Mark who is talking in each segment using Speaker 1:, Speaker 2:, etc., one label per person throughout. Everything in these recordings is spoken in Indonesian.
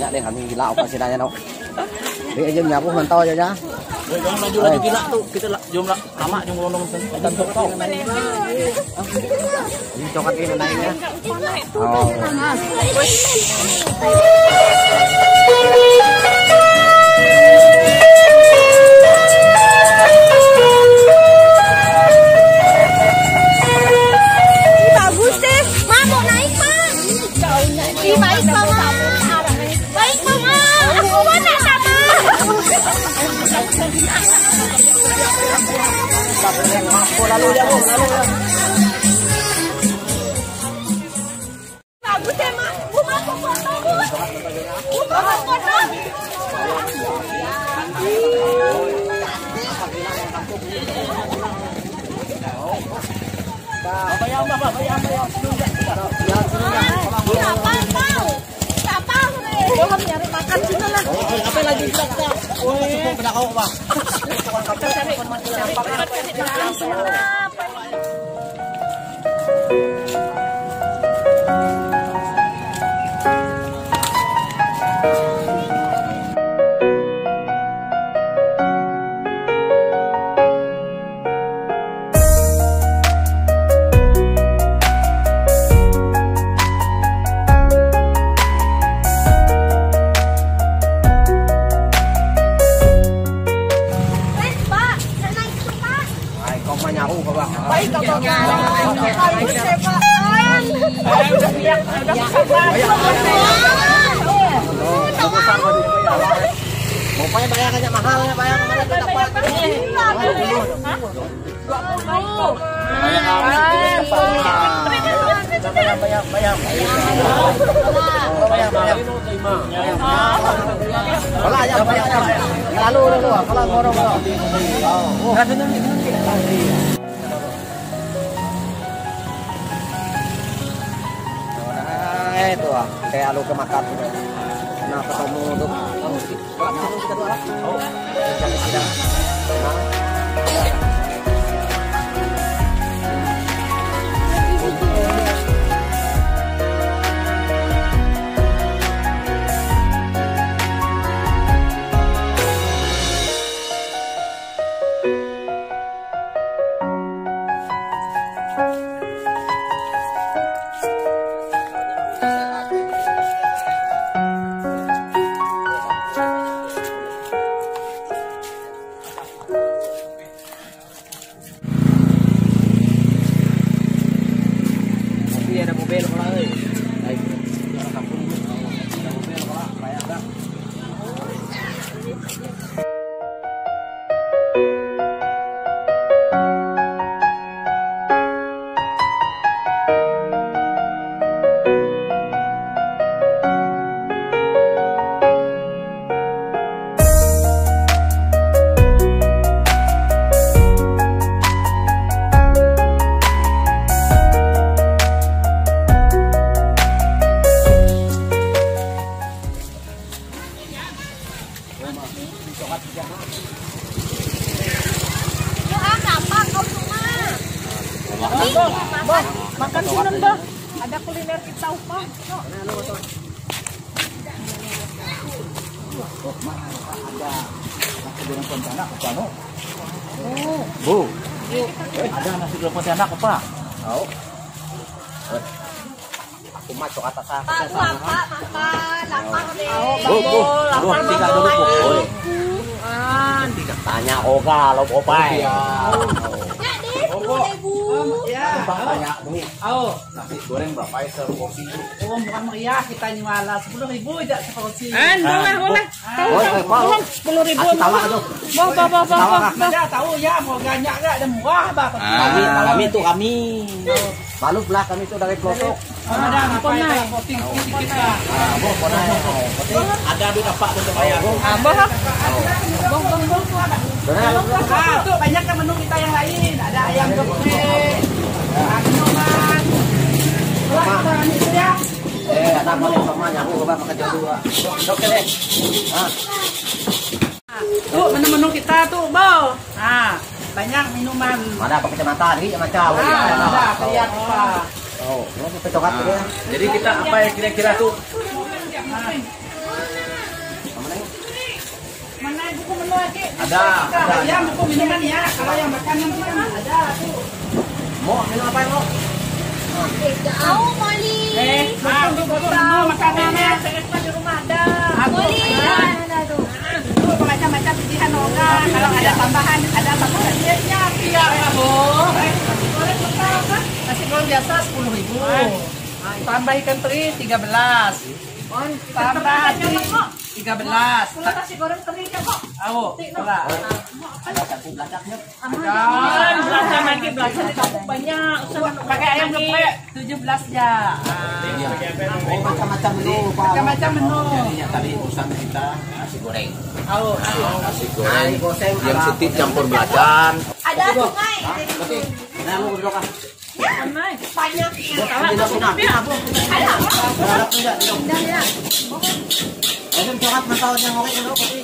Speaker 1: Ya deh kami gila apa sih nanya no. Dia aja nyapu mantau aja ya.
Speaker 2: Jangan maju lagi gila tuh. Kita jumlah lama jum lonong dan toko.
Speaker 1: Ini coklat ini naiknya. Oh.
Speaker 3: Bagus deh. Ma mau naik, Ma. Ih, baik, Mama. Baik, Mama. Aku mau naik sama.
Speaker 1: Lalu ya, Bu. Lalu ya.
Speaker 3: Bagus deh, Ma. Bu, Ma, aku foto, Bu. Bu, mau foto.
Speaker 2: Bayang.
Speaker 3: Siapa kau? Siapa? Kau nyari makan sini lah.
Speaker 2: Apa lagi kita? Woi, pada kau, Pak.
Speaker 1: Pokoknya bayangannya mahal ya, bayangannya tuh dapat. Lalu kalau ngorong itu kayak alu kemakan tuh. Nah ketemu tuh. Oh, ada mobil pula euy. Baik. Ada mobil pula, bayar dah.
Speaker 3: Makan sini, Mbak. Ada kuliner kita upah.
Speaker 2: nasi goreng pontianak apa no? Bu. Ada nasi goreng pontianak apa?
Speaker 1: Tahu. Aku masuk atas aku.
Speaker 3: Pak, makan. Lapar deh.
Speaker 1: Bu. Tinggal dulu, Bu. Tanya Oga, lo opai.
Speaker 2: Ya.
Speaker 1: Tanya nih.
Speaker 2: Nasi goreng berapa ya seporsi?
Speaker 4: Oh, bukan iya kita nyuala 10.000 aja seporsi.
Speaker 3: Boleh.
Speaker 1: Mau
Speaker 3: 10.000.
Speaker 1: tawa tuh.
Speaker 4: Ada tahu ya mau banyak enggak ada murah apa?
Speaker 1: Kami tuh kami. Balus lah kami tuh dari pelosok.
Speaker 4: Ada apa ya? Poting kita.
Speaker 2: Ada duit apa untuk bayar?
Speaker 4: Tuh banyak kan menu kita yang lain. Ada ayam geprek, minuman. Makan itu ya.
Speaker 1: Ada mau semuanya aku coba makan dua. Oke deh.
Speaker 4: Tuh menu-menu kita tuh, Bo. Nah, banyak minuman.
Speaker 1: Ada apa kecamatan ini macam.
Speaker 4: Ada kayak apa?
Speaker 1: Oh, ini coklat ya.
Speaker 2: Jadi kita apa ya kira-kira tuh?
Speaker 4: Mana buku menu lagi?
Speaker 2: Ada.
Speaker 4: Ya, buku minuman ya. Kalau yang makanan kita ada tuh.
Speaker 2: Mau minum apa mau?
Speaker 3: Jauh, Molly.
Speaker 4: Buku makanannya. Saya di rumah ada.
Speaker 3: Molly.
Speaker 4: Tuh macam-macam pilihan Olga. Kalau ada tambahan, ada tambahan dia iya ya, Bu. Nasi goreng biasa 10.000. Tambah ikan teri 13. Tambah 13.
Speaker 3: Nasi goreng terinya kok.
Speaker 4: Awo, pula.
Speaker 2: Ada satu belacaknya.
Speaker 4: Belajar lagi, belajar di kampung banyak. Pakai ayam geprek 17 ya.
Speaker 2: Oh, macam-macam menu, Pak.
Speaker 4: Macam-macam menu.
Speaker 2: Jadinya tadi urusan kita nasi goreng.
Speaker 4: Awo,
Speaker 2: Nasi goreng yang setit campur belacan.
Speaker 3: Ada sungai.
Speaker 2: Nah, lu berdua kan?
Speaker 3: Banyak.
Speaker 2: Tidak sunat.
Speaker 3: Ada.
Speaker 2: Berharap tidak. Ayam coklat masalah yang ngorek dulu kopi.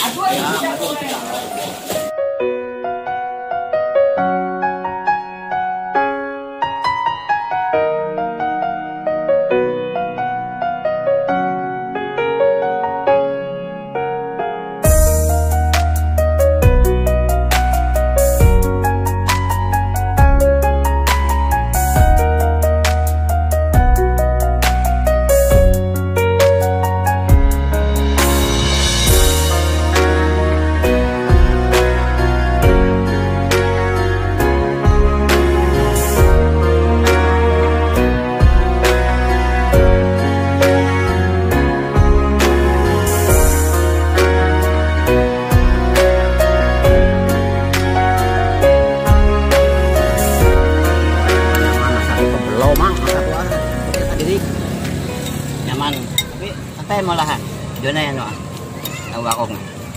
Speaker 1: Nyaman. Tapi sampai malahan. Doon na yan o. Ang wakong.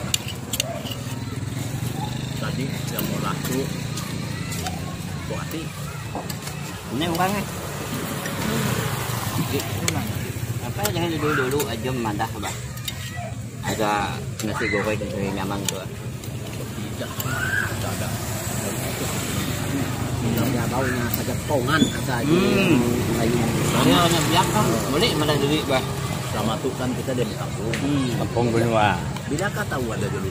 Speaker 2: Tadi yang mau laku buati.
Speaker 1: Ini yung bangay. Apa jangan dulu aja mandah ba. Ada nasi goreng dari nyaman tuh.
Speaker 2: Tidak ada. Bilangnya baunya saja pongan ada
Speaker 1: Soalnya hanya belakang. Boleh mana dulu bah.
Speaker 2: sama tuh kan kita dari kampung.
Speaker 1: Kampung benua.
Speaker 2: Bila kau tahu ada dulu.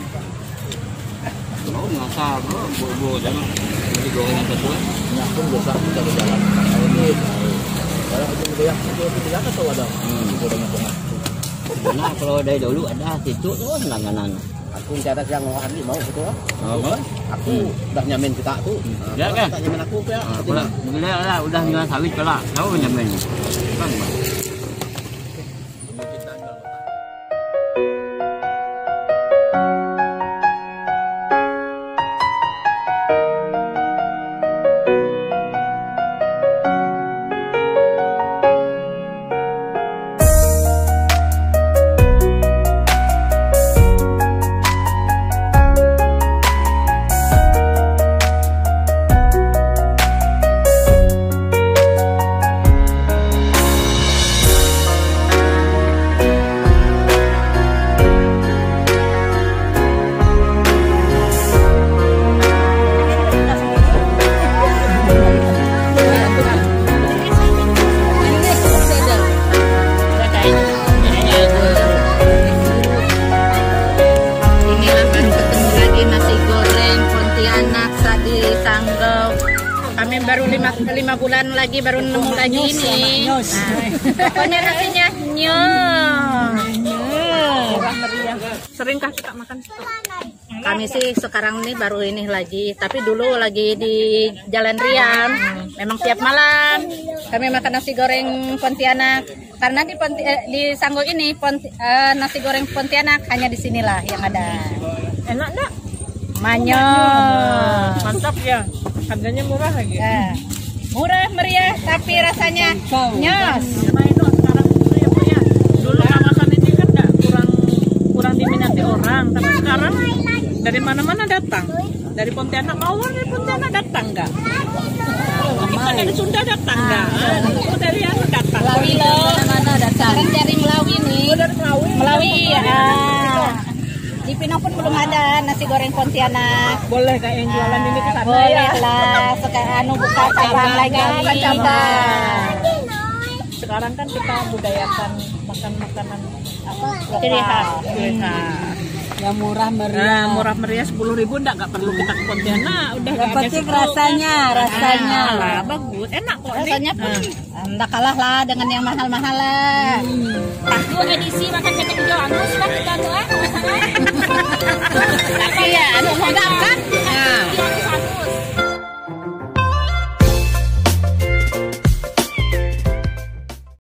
Speaker 1: Oh nggak usah bu jangan nasi goreng yang sesuai.
Speaker 2: Ya pun dosa kita berjalan. Ini kalau itu goyak itu bila kau tahu ada. Gorengnya pongan.
Speaker 1: Nah kalau dari dulu ada situ tuh langganan.
Speaker 2: Aku cara yang ngohan ini mau betul. Aku udah nyamin kita tuh.
Speaker 1: Ya kan?
Speaker 2: Tak nyamin aku ya.
Speaker 1: Udah jual sawit kalau tahu nyamen. Bang.
Speaker 3: Kami baru 5 bulan lagi baru nemu lagi ini. Pokoknya nasinya Seringkah kita makan? Kami sih sekarang ini baru ini lagi, tapi dulu lagi di Jalan Riam. Memang tiap malam kami makan nasi goreng Pontianak. Karena di Sanggau ini nasi goreng Pontianak hanya di sinilah yang ada.
Speaker 4: Enak enggak?
Speaker 3: Manyok.
Speaker 4: Mantap ya. Harganya murah lagi.
Speaker 3: Murah meriah tapi rasanya nyos.
Speaker 4: Dulu kawasan ini kan nggak kurang diminati orang, tapi sekarang dari mana-mana datang. Dari Pontianak, Mawar dari Pontianak datang nggak? Kita dari Sunda datang nggak? Dari yang datang.
Speaker 3: Melawi loh. Mana datang? Sekarang dari Melawi nih.
Speaker 4: Dari Melawi.
Speaker 3: Melawi ya. Di Pinang pun belum ada nasi goreng Pontianak.
Speaker 4: Boleh kayak yang jualan ini ke sana
Speaker 3: Boleh
Speaker 4: ya.
Speaker 3: lah. Sekarang buka cabang lagi.
Speaker 4: Cabang. sekarang kan kita budayakan makan makanan apa
Speaker 3: Ciri khas.
Speaker 5: Yang murah meriah.
Speaker 4: Nah, murah meriah 10.000 nggak perlu kita ke Pontianak, udah
Speaker 5: Yang penting rasanya, rasanya.
Speaker 4: lah bagus, enak kok.
Speaker 3: Rasanya pun enggak kalah lah dengan yang mahal-mahal lah.
Speaker 6: Dua edisi makan bebek hijau angus lah kita tuh.
Speaker 3: Tapi ya, anu enggak kan?